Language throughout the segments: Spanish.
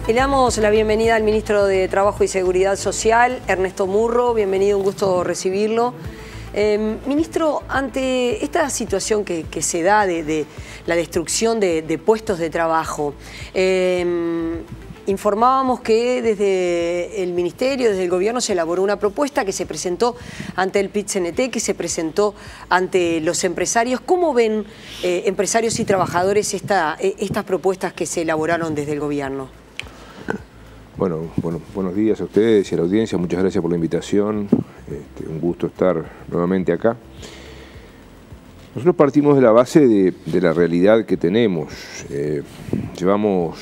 Le damos la bienvenida al ministro de Trabajo y Seguridad Social, Ernesto Murro. Bienvenido, un gusto recibirlo. Ministro, ante esta situación que se da de la destrucción de puestos de trabajo, informábamos que desde el Ministerio, desde el Gobierno, se elaboró una propuesta que se presentó ante el PIT-CNT, que se presentó ante los empresarios. ¿Cómo ven empresarios y trabajadores estas propuestas que se elaboraron desde el Gobierno? Bueno, buenos días a ustedes y a la audiencia. Muchas gracias por la invitación. Un gusto estar nuevamente acá. Nosotros partimos de la base de la realidad que tenemos. Llevamos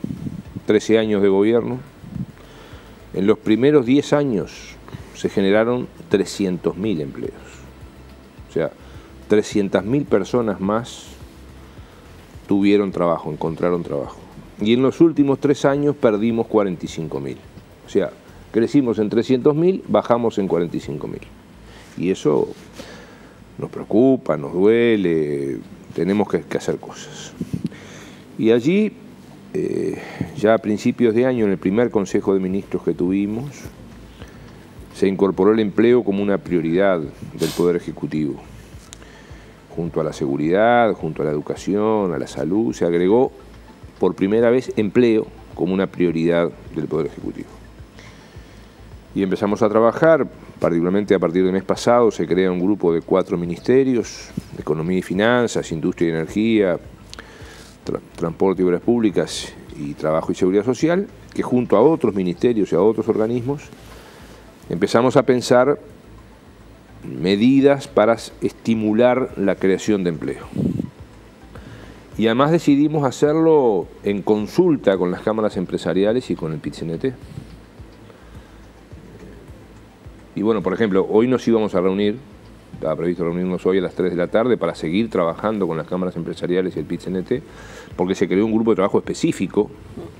13 años de gobierno. En los primeros 10 años se generaron 300.000 empleos. O sea, 300.000 personas más tuvieron trabajo, encontraron trabajo. Y en los últimos 3 años perdimos 45.000. O sea, crecimos en 300.000, bajamos en 45.000. Y eso nos preocupa, nos duele, tenemos que hacer cosas. Y allí, ya a principios de año, en el primer Consejo de Ministros que tuvimos, se incorporó el empleo como una prioridad del Poder Ejecutivo. Junto a la seguridad, junto a la educación, a la salud, se agregó por primera vez empleo como una prioridad del Poder Ejecutivo. Y empezamos a trabajar, particularmente a partir del mes pasado, se crea un grupo de 4 ministerios: Economía y Finanzas, Industria y Energía, Transporte y Obras Públicas y Trabajo y Seguridad Social, que junto a otros ministerios y a otros organismos empezamos a pensar medidas para estimular la creación de empleo. Y además decidimos hacerlo en consulta con las cámaras empresariales y con el PIT-CNT. Y bueno, por ejemplo, hoy nos íbamos a reunir, estaba previsto reunirnos hoy a las 3 de la tarde para seguir trabajando con las cámaras empresariales y el PIT-CNT, porque se creó un grupo de trabajo específico,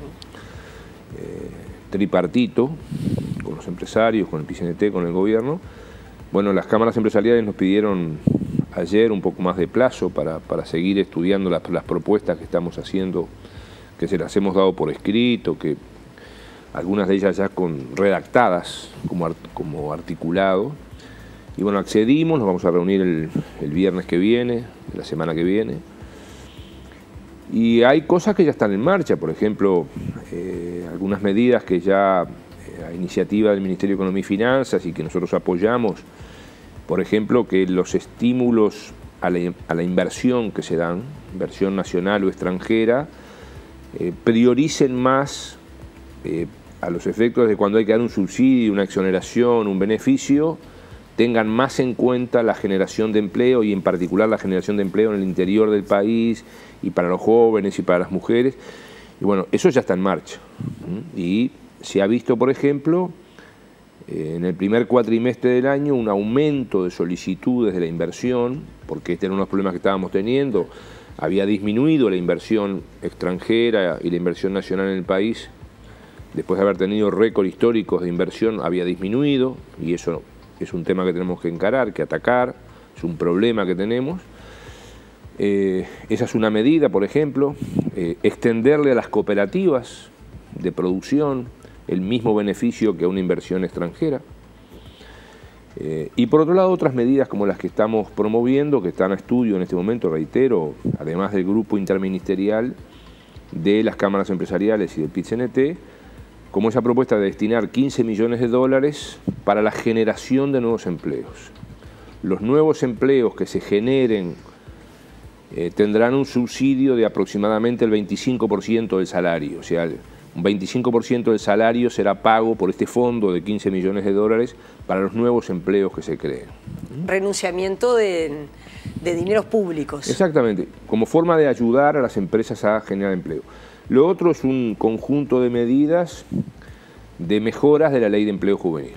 tripartito, con los empresarios, con el PIT-CNT, con el gobierno. Bueno, las cámaras empresariales nos pidieron ayer un poco más de plazo para seguir estudiando las propuestas que estamos haciendo, que se las hemos dado por escrito, que algunas de ellas ya redactadas como articulado. Y bueno, accedimos, nos vamos a reunir el viernes que viene, la semana que viene. Y hay cosas que ya están en marcha, por ejemplo, algunas medidas que ya a iniciativa del Ministerio de Economía y Finanzas y que nosotros apoyamos. Por ejemplo, que los estímulos a la inversión que se dan, inversión nacional o extranjera, prioricen más a los efectos de cuando hay que dar un subsidio, una exoneración, un beneficio, tengan más en cuenta la generación de empleo y en particular la generación de empleo en el interior del país y para los jóvenes y para las mujeres. Y bueno, eso ya está en marcha. Y se ha visto, por ejemplo, en el primer cuatrimestre del año un aumento de solicitudes de la inversión, porque este era uno de los problemas que estábamos teniendo. Había disminuido la inversión extranjera y la inversión nacional en el país. Después de haber tenido récord históricos de inversión, había disminuido, y eso es un tema que tenemos que encarar, que atacar, es un problema que tenemos. Esa es una medida, por ejemplo, extenderle a las cooperativas de producción el mismo beneficio que a una inversión extranjera. Y por otro lado, otras medidas como las que estamos promoviendo, que están a estudio en este momento, reitero, además del grupo interministerial de las cámaras empresariales y del PIT-CNT, como esa propuesta de destinar 15 millones de dólares para la generación de nuevos empleos. Los nuevos empleos que se generen tendrán un subsidio de aproximadamente el 25% del salario, o sea, un 25% del salario será pago por este fondo de 15 millones de dólares para los nuevos empleos que se creen. Renunciamiento de dineros públicos. Exactamente, como forma de ayudar a las empresas a generar empleo. Lo otro es un conjunto de medidas de mejoras de la Ley de Empleo Juvenil.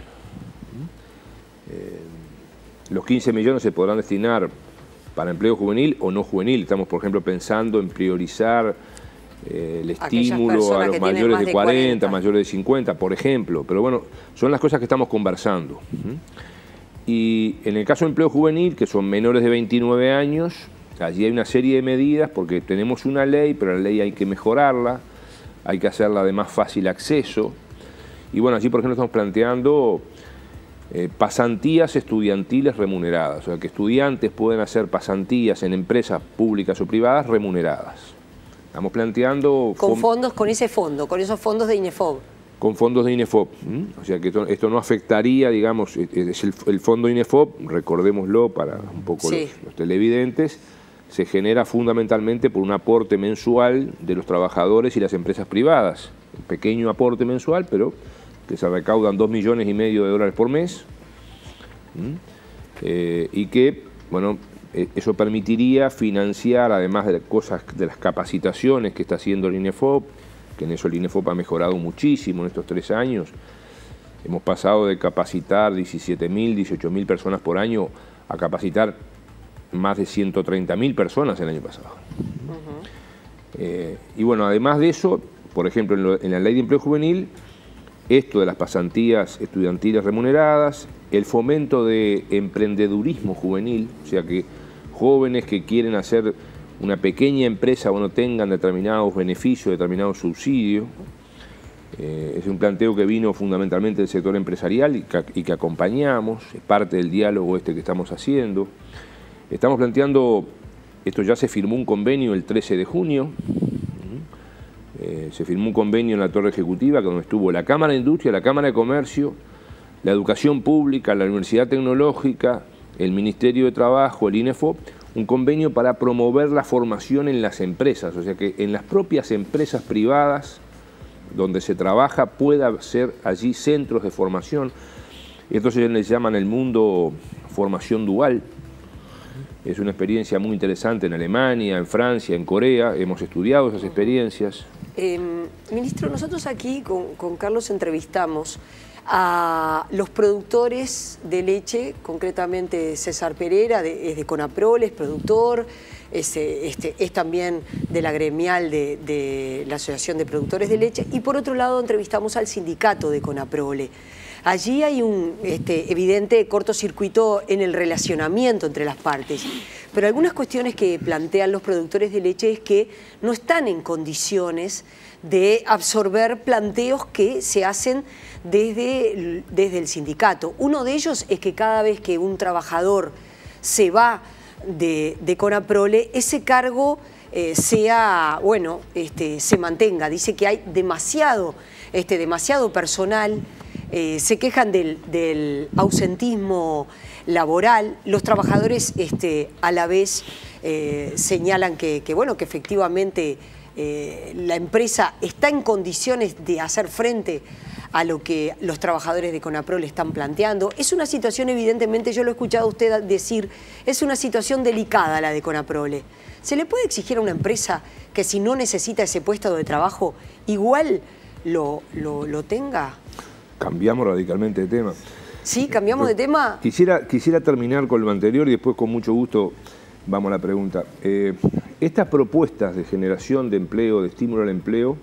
Los 15 millones se podrán destinar para empleo juvenil o no juvenil. Estamos, por ejemplo, pensando en priorizar el estímulo a los mayores de 40, mayores de 50, por ejemplo. Pero bueno, son las cosas que estamos conversando. Y en el caso de empleo juvenil, que son menores de 29 años, allí hay una serie de medidas porque tenemos una ley, pero la ley hay que mejorarla. hay que hacerla de más fácil acceso. Y bueno, allí por ejemplo estamos planteando pasantías estudiantiles remuneradas, o sea que estudiantes pueden hacer pasantías en empresas públicas o privadas remuneradas. Estamos planteando... Con fondos, con ese fondo, con esos fondos de INEFOB. Con fondos de INEFOB, o sea que esto no afectaría, digamos, es el fondo INEFOB, recordémoslo para un poco los televidentes, se genera fundamentalmente por un aporte mensual de los trabajadores y las empresas privadas. Un pequeño aporte mensual, pero que se recaudan 2,5 millones de dólares por mes, y que, bueno, eso permitiría financiar, además de las capacitaciones que está haciendo el INEFOB, que en eso el INEFOB ha mejorado muchísimo en estos 3 años. Hemos pasado de capacitar 17.000, 18.000 personas por año a capacitar más de 130.000 personas el año pasado. Y bueno, además de eso, por ejemplo, en la Ley de Empleo Juvenil, esto de las pasantías estudiantiles remuneradas, el fomento de emprendedurismo juvenil, o sea que jóvenes que quieren hacer una pequeña empresa, bueno, tengan determinados beneficios, determinados subsidios. Es un planteo que vino fundamentalmente del sector empresarial y que acompañamos, es parte del diálogo que estamos haciendo. Estamos planteando, esto ya se firmó un convenio el 13 de junio, se firmó un convenio en la Torre Ejecutiva donde estuvo la Cámara de Industria, la Cámara de Comercio, la Educación Pública, la Universidad Tecnológica, el Ministerio de Trabajo, el INEFOB, un convenio para promover la formación en las empresas, o sea que en las propias empresas privadas donde se trabaja pueda ser allí centros de formación. Entonces les llaman el mundo formación dual. Es una experiencia muy interesante en Alemania, en Francia, en Corea, hemos estudiado esas experiencias. Ministro, nosotros aquí con Carlos entrevistamos a los productores de leche, concretamente César Pereira, es de Conaprole, es productor, es también de la gremial de la Asociación de Productores de Leche, y por otro lado entrevistamos al sindicato de Conaprole. Allí hay un evidente cortocircuito en el relacionamiento entre las partes, pero algunas cuestiones que plantean los productores de leche es que no están en condiciones de absorber planteos que se hacen desde el sindicato. Uno de ellos es que cada vez que un trabajador se va de Conaprole, ese cargo se mantenga. Dice que hay demasiado personal. Se quejan del ausentismo laboral. Los trabajadores a la vez señalan que efectivamente la empresa está en condiciones de hacer frente a lo que los trabajadores de Conaprole están planteando. Es una situación, evidentemente, yo lo he escuchado a usted decir, es una situación delicada la de Conaprole. ¿Se le puede exigir a una empresa que si no necesita ese puesto de trabajo, igual lo tenga? Cambiamos radicalmente de tema. Sí, cambiamos de tema. Quisiera terminar con lo anterior y después con mucho gusto vamos a la pregunta. Estas propuestas de generación de empleo, de estímulo al empleo,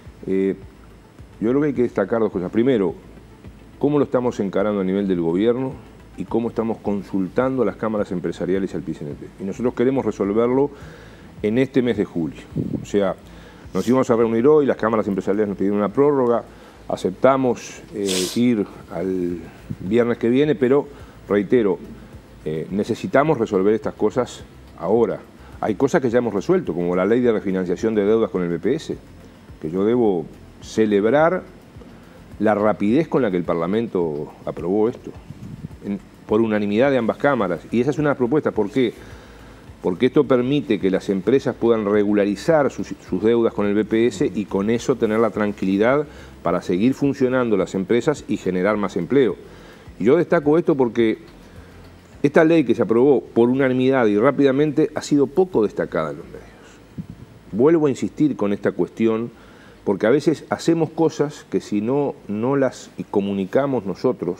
yo creo que hay que destacar 2 cosas. Primero, cómo lo estamos encarando a nivel del gobierno y cómo estamos consultando a las cámaras empresariales y al PIT-CNT. Y nosotros queremos resolverlo en este mes de julio. O sea, nos íbamos a reunir hoy, las cámaras empresariales nos pidieron una prórroga, aceptamos ir al viernes que viene, pero reitero, necesitamos resolver estas cosas ahora. Hay cosas que ya hemos resuelto, como la ley de refinanciación de deudas con el BPS, que yo debo celebrar la rapidez con la que el Parlamento aprobó esto, por unanimidad de ambas cámaras. Y esa es una propuesta. ¿Por qué? Porque esto permite que las empresas puedan regularizar sus deudas con el BPS y con eso tener la tranquilidad para seguir funcionando las empresas y generar más empleo. Y yo destaco esto porque esta ley que se aprobó por unanimidad y rápidamente ha sido poco destacada en los medios. Vuelvo a insistir con esta cuestión porque a veces hacemos cosas que si no las comunicamos nosotros,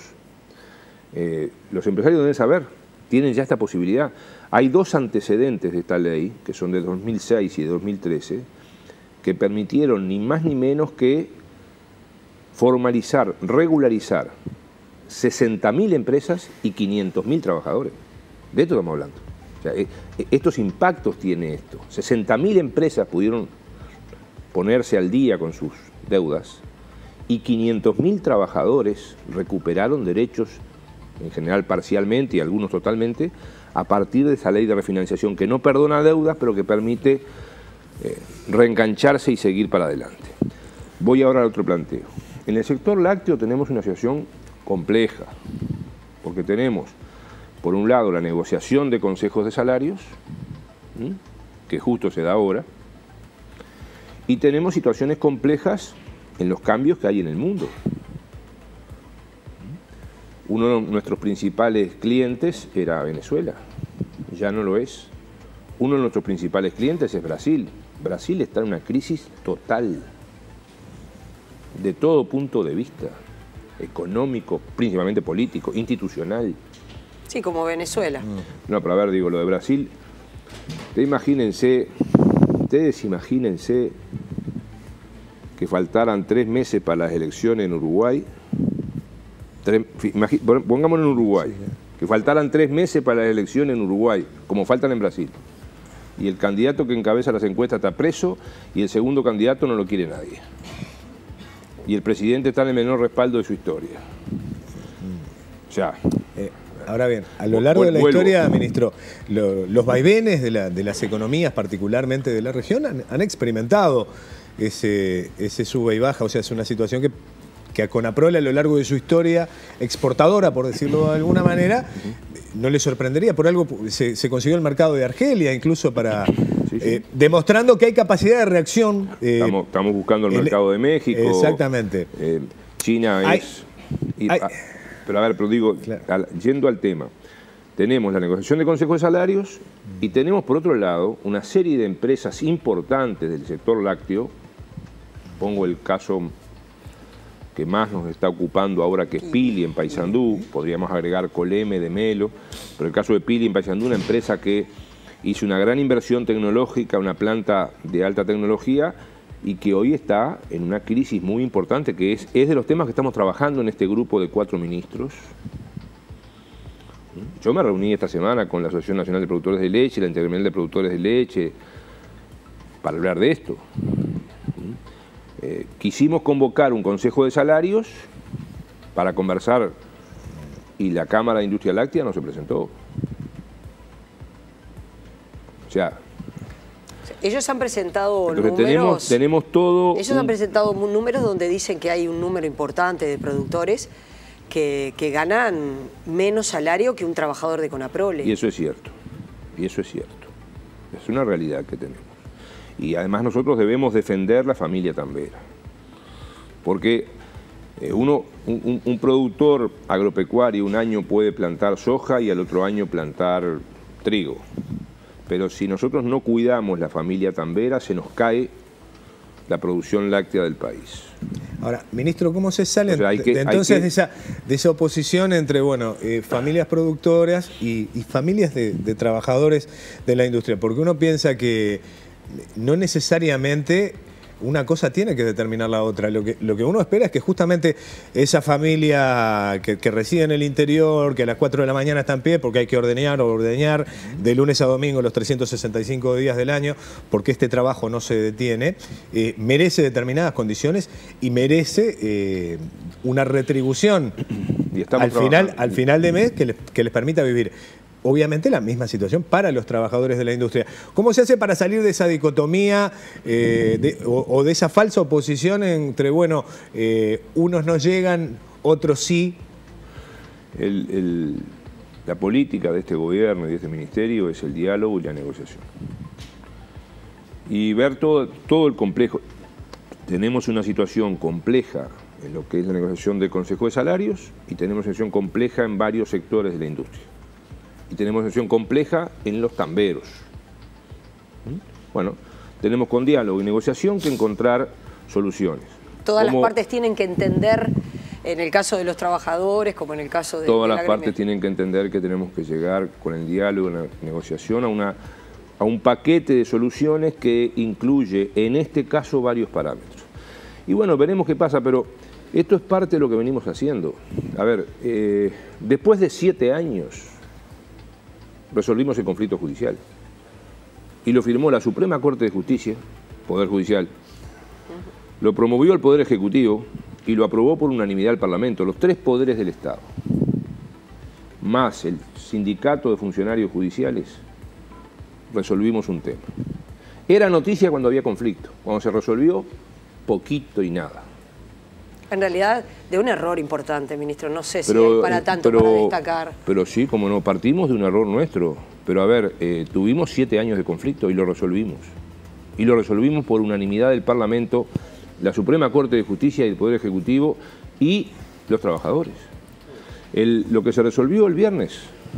los empresarios deben saber, tienen ya esta posibilidad. Hay 2 antecedentes de esta ley, que son de 2006 y de 2013, que permitieron ni más ni menos que formalizar, regularizar 60.000 empresas y 500.000 trabajadores. De esto estamos hablando. O sea, estos impactos tiene esto. 60.000 empresas pudieron ponerse al día con sus deudas y 500.000 trabajadores recuperaron derechos, en general parcialmente y algunos totalmente, a partir de esa ley de refinanciación que no perdona deudas, pero que permite reengancharse y seguir para adelante. Voy ahora al otro planteo. En el sector lácteo tenemos una situación compleja, porque tenemos, por un lado, la negociación de consejos de salarios, que justo se da ahora, y tenemos situaciones complejas en los cambios que hay en el mundo. Uno de nuestros principales clientes era Venezuela, ya no lo es. Uno de nuestros principales clientes es Brasil. Brasil está en una crisis total, de todo punto de vista, económico, principalmente político, institucional. Sí, como Venezuela. No, pero a ver, digo, lo de Brasil, ustedes imagínense que faltaran 3 meses para las elecciones en Uruguay. Pongámonos en Uruguay, que faltaran 3 meses para las elecciones en Uruguay, como faltan en Brasil. Y el candidato que encabeza las encuestas está preso y el segundo candidato no lo quiere nadie. Y el presidente está en el menor respaldo de su historia. O sea... Ahora bien, a lo largo de la historia, ministro, los vaivenes de las economías, particularmente de la región, han experimentado ese sube y baja. O sea, es una situación que a Conaprole a lo largo de su historia exportadora, por decirlo de alguna manera, no le sorprendería. Por algo se consiguió el mercado de Argelia, incluso para demostrando que hay capacidad de reacción. Estamos buscando el mercado de México. Exactamente. China es... Pero a ver, pero digo, claro, yendo al tema, tenemos la negociación de consejos de salarios y tenemos por otro lado una serie de empresas importantes del sector lácteo. Pongo el caso que más nos está ocupando ahora, que es Pili en Paysandú, podríamos agregar Coleme de Melo, pero el caso de Pili en Paysandú, una empresa que hizo una gran inversión tecnológica, una planta de alta tecnología, y que hoy está en una crisis muy importante, que es de los temas que estamos trabajando en este grupo de 4 ministros. Yo me reuní esta semana con la Asociación Nacional de Productores de Leche, la Intergremial de Productores de Leche, para hablar de esto. Quisimos convocar un consejo de salarios para conversar y la Cámara de Industria Láctea no se presentó. O sea... Ellos han presentado Entonces, números... tenemos todo... Ellos han presentado números donde dicen que hay un número importante de productores que ganan menos salario que un trabajador de Conaprole. Y eso es cierto. Y eso es cierto. Es una realidad que tenemos. Y además nosotros debemos defender la familia tambera. Porque un productor agropecuario un año puede plantar soja y al otro año plantar trigo. Pero si nosotros no cuidamos la familia tambera, se nos cae la producción láctea del país. Ahora, ministro, ¿cómo se sale entonces de esa oposición entre familias productoras y familias de trabajadores de la industria? Porque uno piensa que no necesariamente una cosa tiene que determinar la otra. Lo que uno espera es que justamente esa familia que reside en el interior, que a las 4 de la mañana está en pie porque hay que ordeñar de lunes a domingo los 365 días del año, porque este trabajo no se detiene, merece determinadas condiciones y merece una retribución al final de mes que les permita vivir. Obviamente la misma situación para los trabajadores de la industria. ¿Cómo se hace para salir de esa dicotomía o de esa falsa oposición entre, unos no llegan, otros sí? La política de este gobierno y de este ministerio es el diálogo y la negociación. Y ver todo el complejo. Tenemos una situación compleja en lo que es la negociación del Consejo de Salarios y tenemos una situación compleja en varios sectores de la industria. Y tenemos una situación compleja en los tamberos. Bueno, tenemos con diálogo y negociación que encontrar soluciones. Todas las partes tienen que entender, en el caso de los trabajadores, como en el caso de... Todas las partes tienen que entender que tenemos que llegar con el diálogo y la negociación a un paquete de soluciones que incluye, en este caso, varios parámetros. Y bueno, veremos qué pasa, pero esto es parte de lo que venimos haciendo. A ver, después de 7 años... resolvimos el conflicto judicial. Y lo firmó la Suprema Corte de Justicia, Poder Judicial, Lo promovió el Poder Ejecutivo y lo aprobó por unanimidad el Parlamento, los 3 poderes del Estado, más el sindicato de funcionarios judiciales, resolvimos un tema. Era noticia cuando había conflicto, cuando se resolvió, poquito y nada. En realidad, de un error importante, ministro, no sé si hay para tanto para destacar. Pero sí, como no, partimos de un error nuestro. Pero a ver, tuvimos 7 años de conflicto y lo resolvimos. Y lo resolvimos por unanimidad del Parlamento, la Suprema Corte de Justicia y el Poder Ejecutivo y los trabajadores. Lo que se resolvió el viernes,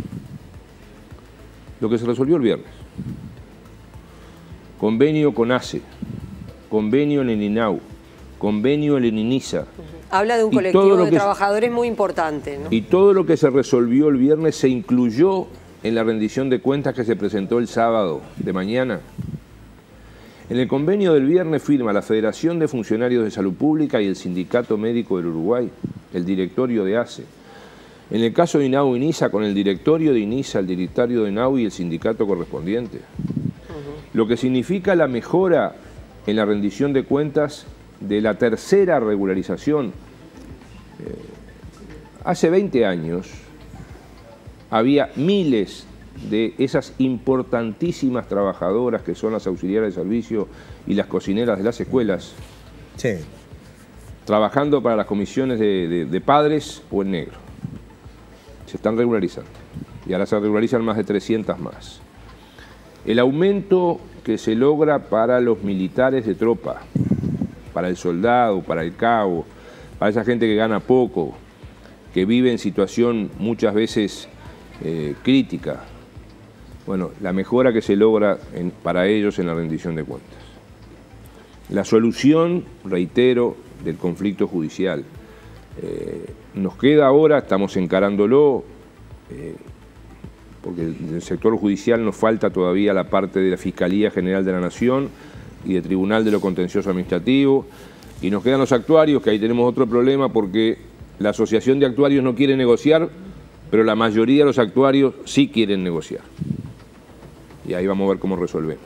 convenio con ACE, convenio en el INAU, convenio en el INISA. Habla de un colectivo de trabajadores muy importante, ¿no? Y todo lo que se resolvió el viernes se incluyó en la rendición de cuentas que se presentó el sábado de mañana. En el convenio del viernes firma la Federación de Funcionarios de Salud Pública y el Sindicato Médico del Uruguay, el directorio de ACE. En el caso de INAU y INISA, con el directorio de INISA, el directorio de INAU y el sindicato correspondiente. Lo que significa la mejora en la rendición de cuentas de la tercera regularización. Hace 20 años había miles de esas importantísimas trabajadoras que son las auxiliares de servicio y las cocineras de las escuelas, sí, trabajando para las comisiones de padres o en negro. Se están regularizando y ahora se regularizan más de 300 más. El aumento que se logra para los militares de tropa, para el soldado, para el cabo, para esa gente que gana poco, que vive en situación muchas veces crítica. Bueno, la mejora que se logra para ellos en la rendición de cuentas. La solución, reitero, del conflicto judicial. Nos queda ahora, estamos encarándolo, porque en el sector judicial nos falta todavía la parte de la Fiscalía General de la Nación y del Tribunal de lo Contencioso Administrativo, y nos quedan los actuarios, que ahí tenemos otro problema porque la Asociación de Actuarios no quiere negociar, pero la mayoría de los actuarios sí quieren negociar. Y ahí vamos a ver cómo resolvemos.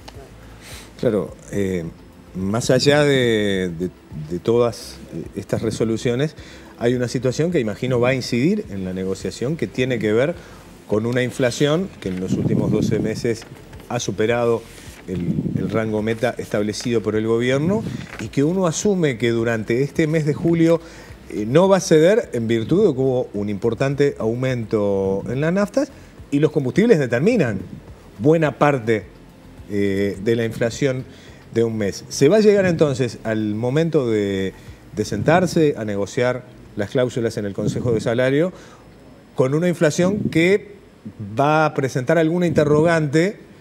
Claro, más allá de todas estas resoluciones, hay una situación que imagino va a incidir en la negociación, que tiene que ver con una inflación que en los últimos 12 meses ha superado el rango meta establecido por el gobierno y que uno asume que durante este mes de julio no va a ceder en virtud de que hubo un importante aumento en las naftas y los combustibles determinan buena parte de la inflación de un mes. ¿Se va a llegar entonces al momento de sentarse a negociar las cláusulas en el Consejo de Salario con una inflación que va a presentar alguna interrogante?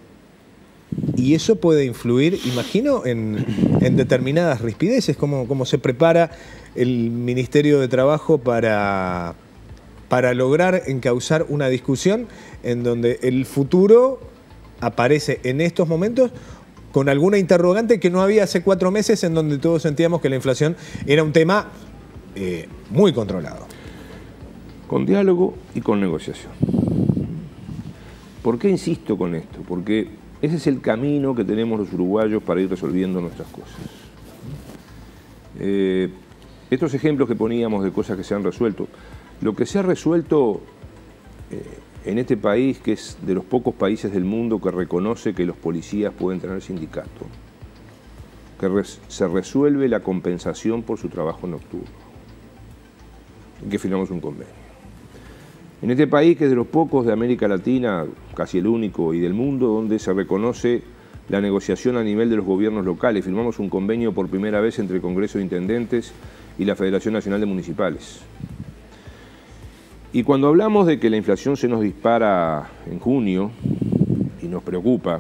Y eso puede influir, imagino, en determinadas rispideces, como se prepara el Ministerio de Trabajo para lograr encauzar una discusión en donde el futuro aparece en estos momentos con alguna interrogante que no había hace 4 meses, en donde todos sentíamos que la inflación era un tema muy controlado. Con diálogo y con negociación. ¿Por qué insisto con esto? Porque ese es el camino que tenemos los uruguayos para ir resolviendo nuestras cosas. Estos ejemplos que poníamos de cosas que se han resuelto, lo que se ha resuelto en este país, que es de los pocos países del mundo que reconoce que los policías pueden tener sindicato, que se resuelve la compensación por su trabajo nocturno, y que firmamos un convenio. En este país, que es de los pocos de América Latina, casi el único, y del mundo, donde se reconoce la negociación a nivel de los gobiernos locales, firmamos un convenio por primera vez entre el Congreso de Intendentes y la Federación Nacional de Municipales. Y cuando hablamos de que la inflación se nos dispara en junio, y nos preocupa,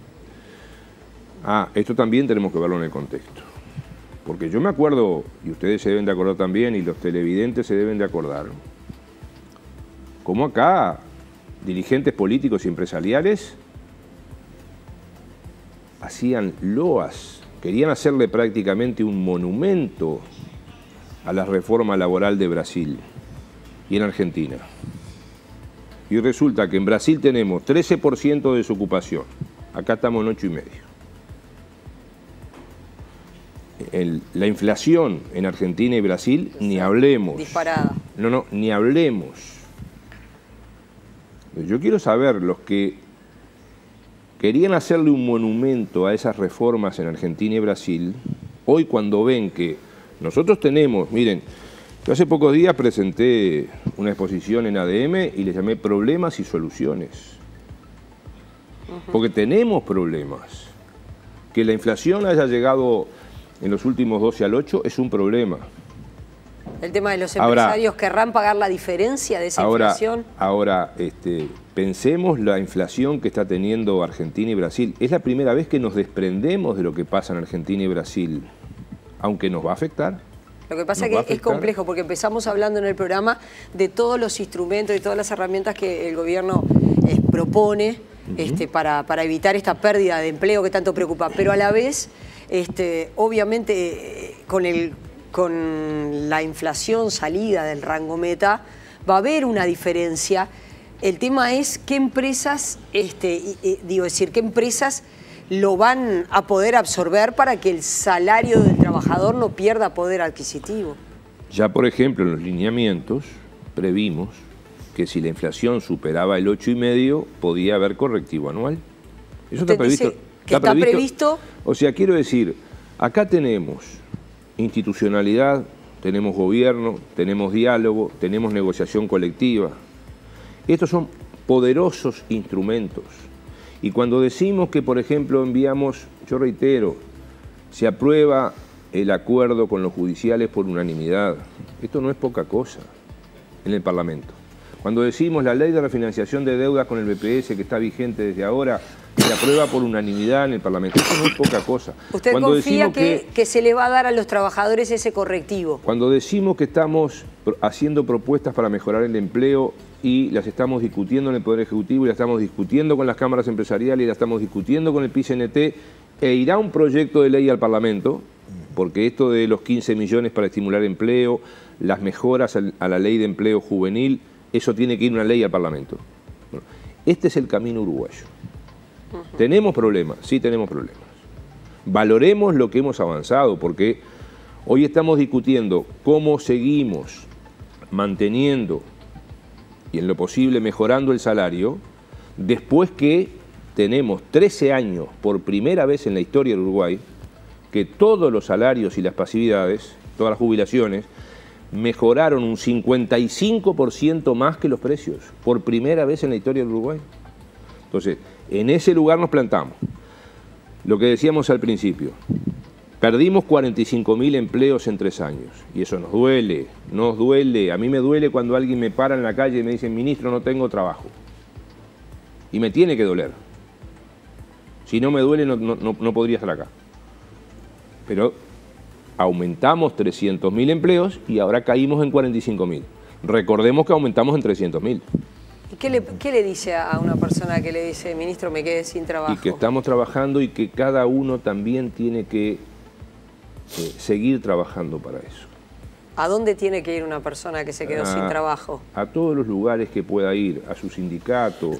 esto también tenemos que verlo en el contexto. Porque yo me acuerdo, y ustedes se deben de acordar también, y los televidentes se deben de acordar, como acá dirigentes políticos y empresariales hacían loas, querían hacerle prácticamente un monumento a la reforma laboral de Brasil y en Argentina. Y resulta que en Brasil tenemos 13% de desocupación, acá estamos en 8,5%. la inflación en Argentina y Brasil, ni hablemos. Disparada. No, ni hablemos. Yo quiero saber, los que querían hacerle un monumento a esas reformas en Argentina y Brasil, hoy cuando ven que nosotros tenemos, miren, yo hace pocos días presenté una exposición en ADM y le llamé Problemas y Soluciones. Porque tenemos problemas. Que la inflación haya llegado en los últimos 12 al 8 es un problema. El tema de los empresarios, ¿querrán pagar la diferencia de esa inflación? Ahora, pensemos la inflación que está teniendo Argentina y Brasil. Es la primera vez que nos desprendemos de lo que pasa en Argentina y Brasil, aunque nos va a afectar. Lo que pasa es que es complejo, porque empezamos hablando en el programa de todos los instrumentos y todas las herramientas que el gobierno propone para evitar esta pérdida de empleo que tanto preocupa, pero a la vez, obviamente, con la inflación salida del rango meta, va a haber una diferencia. El tema es qué empresas, qué empresas lo van a poder absorber para que el salario del trabajador no pierda poder adquisitivo. Ya, por ejemplo, en los lineamientos previmos que si la inflación superaba el 8,5, podía haber correctivo anual. Eso está previsto. ¿Está previsto? O sea, quiero decir, acá tenemos institucionalidad, tenemos gobierno, tenemos diálogo, tenemos negociación colectiva. Estos son poderosos instrumentos. Y cuando decimos que, por ejemplo, enviamos, yo reitero, se aprueba el acuerdo con los judiciales por unanimidad. Esto no es poca cosa en el Parlamento. Cuando decimos la ley de refinanciación de deudas con el BPS, que está vigente desde ahora, se aprueba por unanimidad en el Parlamento. Esto no es poca cosa. ¿Usted confía que se le va a dar a los trabajadores ese correctivo? Cuando decimos que estamos haciendo propuestas para mejorar el empleo y las estamos discutiendo en el Poder Ejecutivo y las estamos discutiendo con las cámaras empresariales y las estamos discutiendo con el PIT-CNT, e irá un proyecto de ley al Parlamento, porque esto de los 15 millones para estimular empleo, las mejoras a la ley de empleo juvenil, eso tiene que ir una ley al Parlamento. Bueno, este es el camino uruguayo. ¿Tenemos problemas? Sí, tenemos problemas. Valoremos lo que hemos avanzado, porque hoy estamos discutiendo cómo seguimos manteniendo y en lo posible mejorando el salario, después que tenemos 13 años, por primera vez en la historia del Uruguay, que todos los salarios y las pasividades, todas las jubilaciones, mejoraron un 55% más que los precios, por primera vez en la historia del Uruguay. Entonces, en ese lugar nos plantamos. Lo que decíamos al principio, perdimos 45.000 empleos en 3 años, y eso nos duele. A mí me duele cuando alguien me para en la calle y me dice, ministro, no tengo trabajo. Y me tiene que doler. Si no me duele, no podría estar acá. Pero aumentamos 300.000 empleos y ahora caímos en 45.000. Recordemos que aumentamos en 300.000. ¿Y qué le dice a una persona que le dice, ministro, me quedé sin trabajo? Y que estamos trabajando y que cada uno también tiene que seguir trabajando para eso. ¿A dónde tiene que ir una persona que se quedó sin trabajo? A todos los lugares que pueda ir, a su sindicato,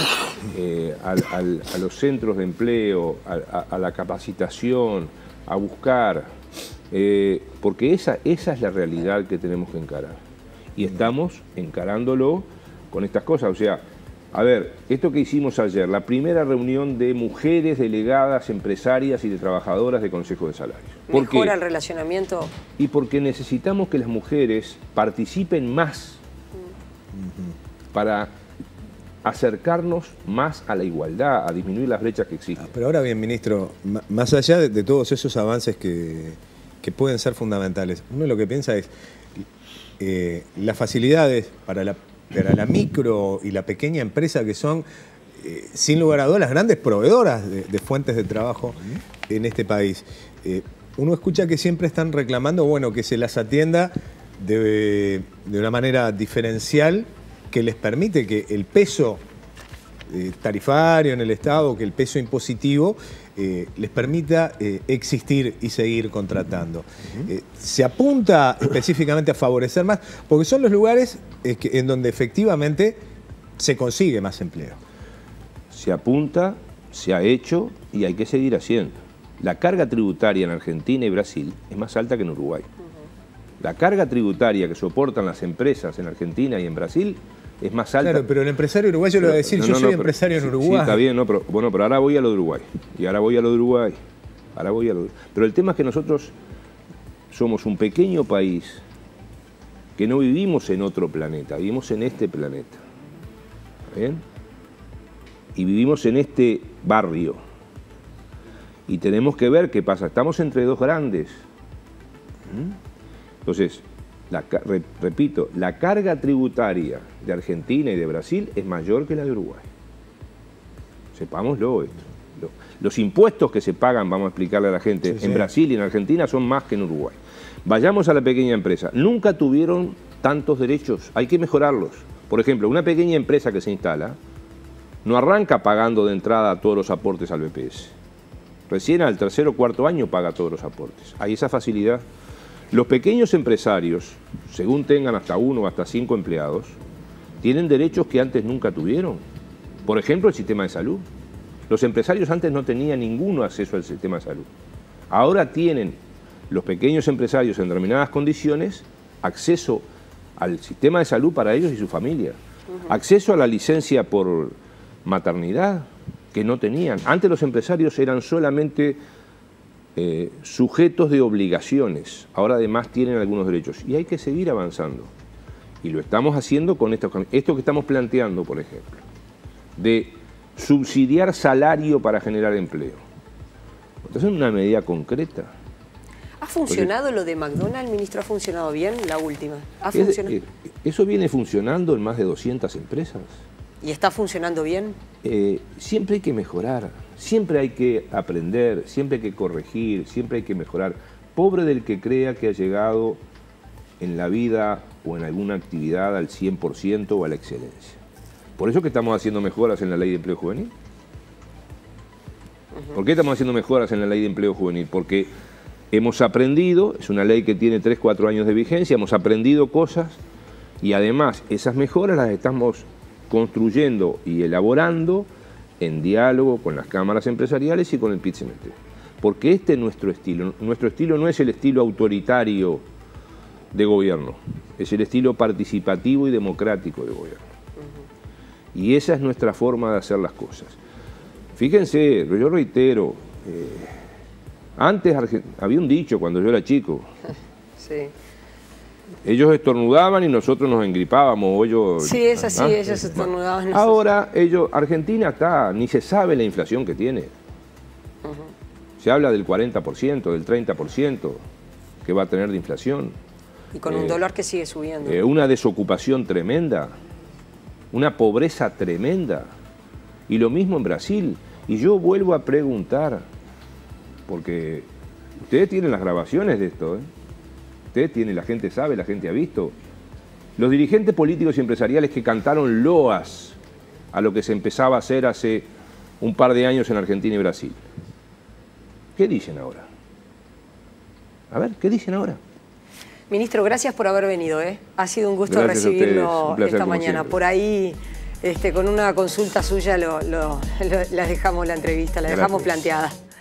a los centros de empleo, a la capacitación, a buscar, porque esa es la realidad que tenemos que encarar. Y estamos encarándolo con estas cosas. O sea, a ver, esto que hicimos ayer, la primera reunión de mujeres delegadas, empresarias y de trabajadoras de Consejo de Salarios. ¿Mejora el relacionamiento? Y porque necesitamos que las mujeres participen más para acercarnos más a la igualdad, a disminuir las brechas que existen. Pero ahora bien, ministro, más allá de todos esos avances que pueden ser fundamentales, uno lo que piensa es las facilidades para la micro y la pequeña empresa, que son, sin lugar a dudas, las grandes proveedoras de fuentes de trabajo en este país. Uno escucha que siempre están reclamando, bueno, que se las atienda de una manera diferencial que les permite que el peso tarifario en el Estado, que el peso impositivo les permita existir y seguir contratando. Se apunta específicamente a favorecer más, porque son los lugares en donde efectivamente se consigue más empleo. Se apunta, se ha hecho y hay que seguir haciendo. La carga tributaria en Argentina y Brasil es más alta que en Uruguay. La carga tributaria que soportan las empresas en Argentina y en Brasil es más alta. Claro, pero el empresario uruguayo le va a decir, yo soy empresario en Uruguay. Sí, está bien, no, pero ahora voy a lo de Uruguay. Y ahora voy a lo de Uruguay. Pero el tema es que nosotros somos un pequeño país que no vivimos en otro planeta, vivimos en este planeta. ¿Está bien? Y vivimos en este barrio. Y tenemos que ver qué pasa. Estamos entre dos grandes. Entonces, repito, la carga tributaria de Argentina y de Brasil es mayor que la de Uruguay. Sepámoslo esto. Los impuestos que se pagan, vamos a explicarle a la gente, en Brasil y en Argentina son más que en Uruguay. Vayamos a la pequeña empresa. Nunca tuvieron tantos derechos, hay que mejorarlos. Por ejemplo, una pequeña empresa que se instala no arranca pagando de entrada todos los aportes al BPS. Recién al tercer o cuarto año paga todos los aportes. Hay esa facilidad. Los pequeños empresarios, según tengan hasta 1 o hasta 5 empleados, tienen derechos que antes nunca tuvieron. Por ejemplo, el sistema de salud. Los empresarios antes no tenían ninguno acceso al sistema de salud. Ahora tienen los pequeños empresarios en determinadas condiciones acceso al sistema de salud para ellos y su familia. Acceso a la licencia por maternidad, que no tenían. Antes los empresarios eran solamente sujetos de obligaciones. Ahora además tienen algunos derechos. Y hay que seguir avanzando. Y lo estamos haciendo con esto que estamos planteando, por ejemplo, de subsidiar salario para generar empleo. Entonces es una medida concreta. ¿Ha funcionado lo de McDonald's, ministro? ¿Ha funcionado bien la última? ¿Ha funcionado? Eso viene funcionando en más de 200 empresas. ¿Y está funcionando bien? Siempre hay que mejorar, siempre hay que aprender, siempre hay que corregir, siempre hay que mejorar. Pobre del que crea que ha llegado en la vida o en alguna actividad al 100% o a la excelencia. Por eso que estamos haciendo mejoras en la Ley de Empleo Juvenil. ¿Por qué estamos haciendo mejoras en la Ley de Empleo Juvenil? Porque hemos aprendido, es una ley que tiene 3 o 4 años de vigencia, hemos aprendido cosas y además esas mejoras las estamos construyendo y elaborando en diálogo con las cámaras empresariales y con el PIT-CNT. Porque este es nuestro estilo. Nuestro estilo no es el estilo autoritario de gobierno, es el estilo participativo y democrático de gobierno. Y esa es nuestra forma de hacer las cosas. Fíjense, yo reitero, antes había un dicho cuando yo era chico. Sí. Ellos estornudaban y nosotros nos engripábamos. Sí, es así, ellos estornudaban. Ahora, Argentina ni se sabe la inflación que tiene. Se habla del 40%, del 30% que va a tener de inflación. Y con un dólar que sigue subiendo. Una desocupación tremenda, una pobreza tremenda. Y lo mismo en Brasil. Y yo vuelvo a preguntar, porque ustedes tienen las grabaciones de esto, Ustedes tienen, la gente sabe, la gente ha visto. Los dirigentes políticos y empresariales que cantaron loas a lo que se empezaba a hacer hace un par de años en Argentina y Brasil. ¿Qué dicen ahora? A ver, ¿qué dicen ahora? Ministro, gracias por haber venido. Ha sido un gusto recibirlo esta mañana. Siempre. Por ahí, con una consulta suya, la dejamos la entrevista, la dejamos planteada.